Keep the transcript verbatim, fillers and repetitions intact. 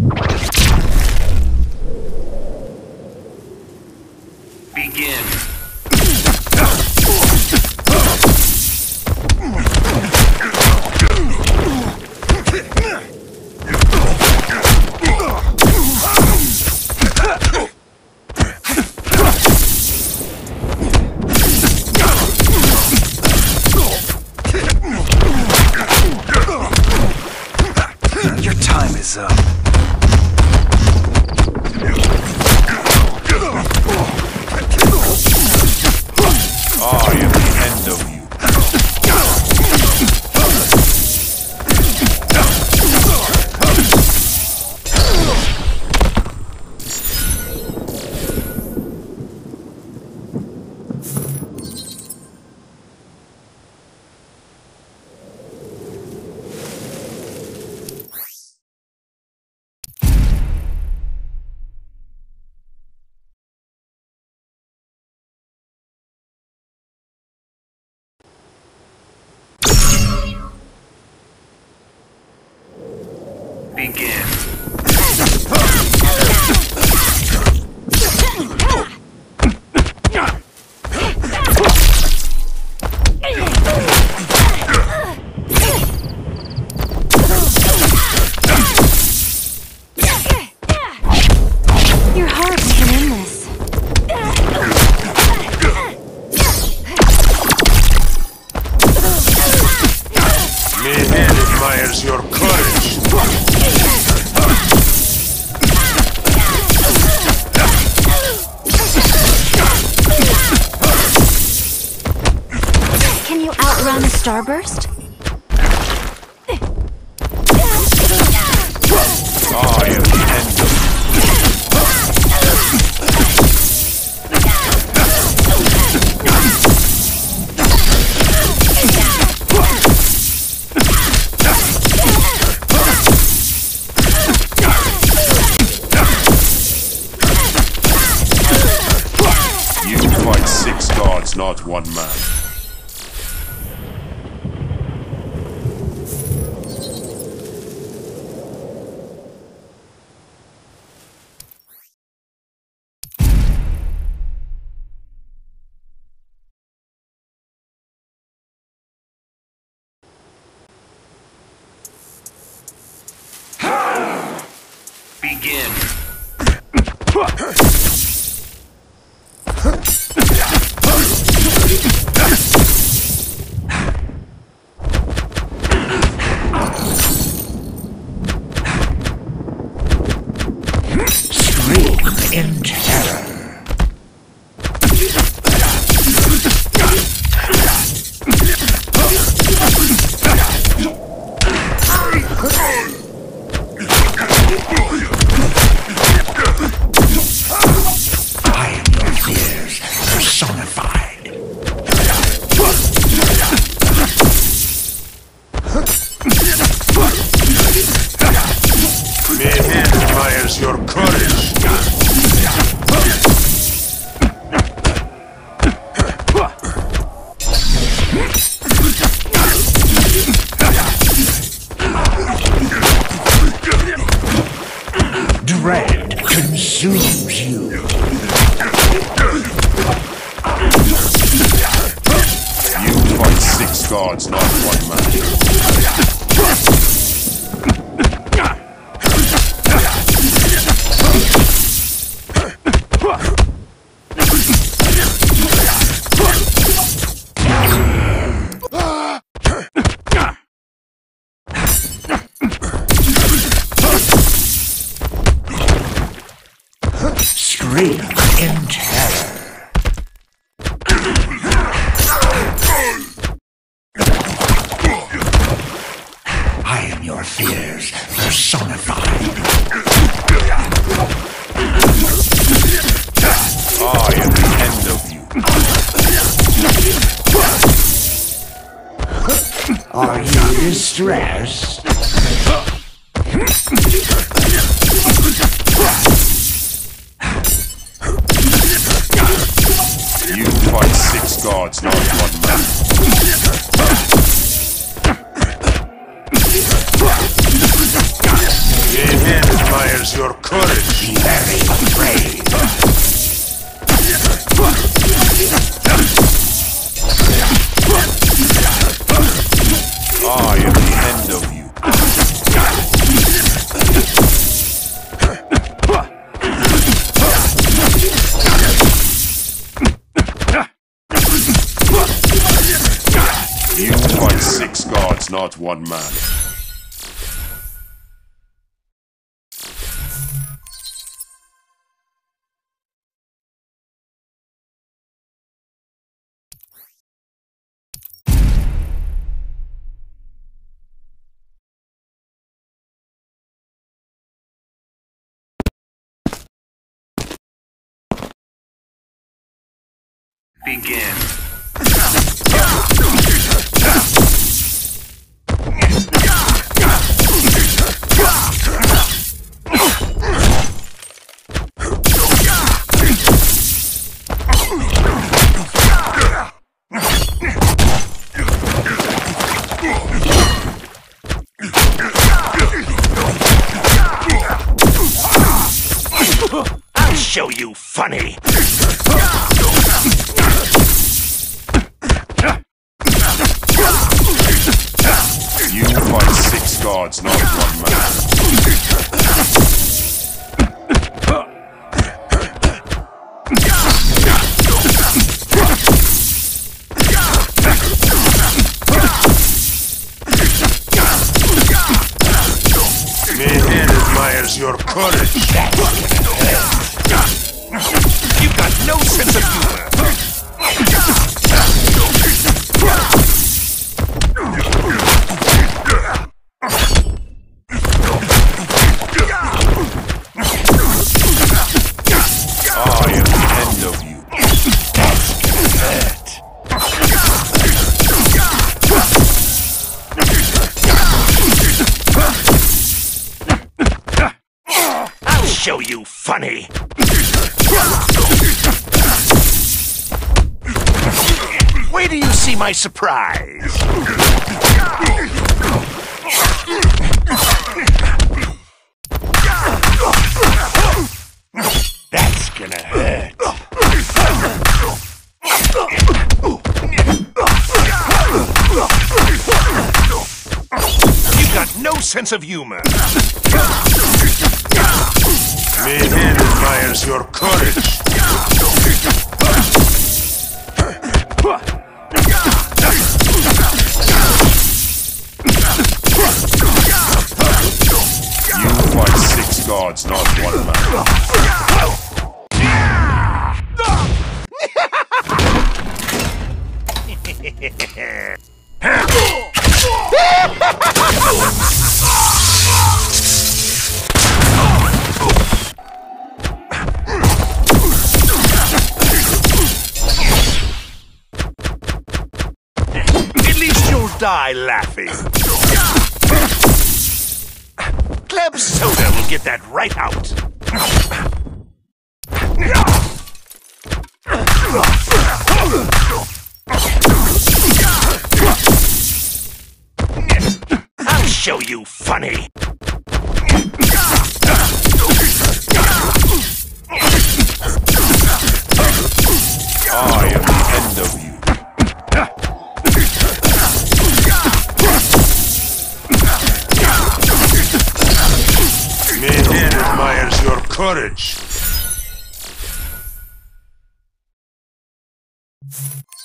Begin. Your time is up. I am the end of you. Begin. Your heart's been in this. Man admires your courage. Can you outrun a starburst? I am the end of you. You fight six gods, not one man. Begin. Scream in terror. I am your fears personified. Man admires your courage. Dread consumes you. You fight six gods, not one man. Scream in terror. I am your fears personified. I am the end of you. Are you distressed? You fight six gods, not one man. Man admires fight six gods, not one man. Begin. I'll show you funny. You fight six gods, not one man. Man admires your courage. You've got no sense of humor. Show you funny. Wait till you see my surprise. That's gonna hurt. You've got no sense of humor. Man admires your courage. You fight six gods, not one man. Die laughing. Club soda will get that right out. I'll show you funny. I am the end of you. Man admires your courage.